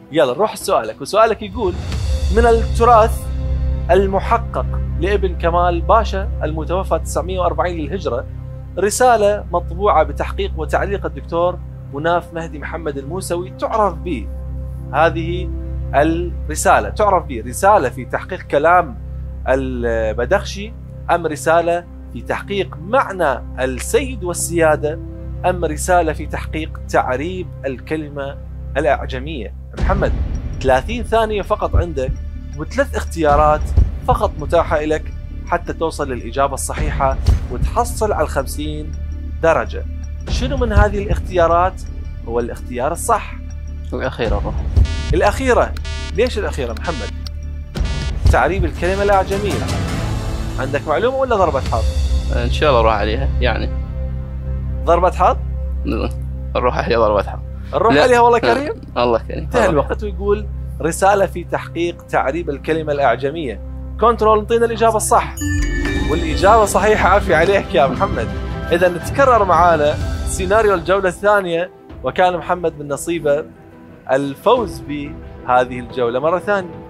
يلا نروح لسؤالك، وسؤالك يقول: من التراث المحقق لابن كمال باشا المتوفى 940 للهجرة رسالة مطبوعة بتحقيق وتعليق الدكتور مناف مهدي محمد الموسوي، تعرف به هذه الرسالة، تعرف به رسالة في تحقيق كلام البدخشي، أم رسالة في تحقيق معنى السيد والسيادة، أم رسالة في تحقيق تعريب الكلمة الأعجمية؟ محمد 30 ثانية فقط عندك، وثلاث اختيارات فقط متاحة لك حتى توصل للإجابة الصحيحة وتحصل على 50 درجة. شنو من هذه الاختيارات هو الاختيار الصح؟ الأخيرة. الأخيرة. ليش الأخيرة محمد؟ تعريب الكلمة الأعجمية. عندك معلومة ولا ضربة حظ؟ إن شاء الله أروح عليها يعني. ضربة حظ؟ نروح عليها ضربة حظ. نروح عليها والله كريم؟ الله كريم. انتهى الوقت، ويقول رسالة في تحقيق تعريب الكلمة الأعجمية. كنترول انطينا الإجابة الصح، والإجابة صحيحة. عافية عليك يا محمد. إذا نتكرر معانا سيناريو الجولة الثانية، وكان محمد من نصيبه الفوز بهذه الجولة مرة ثانية.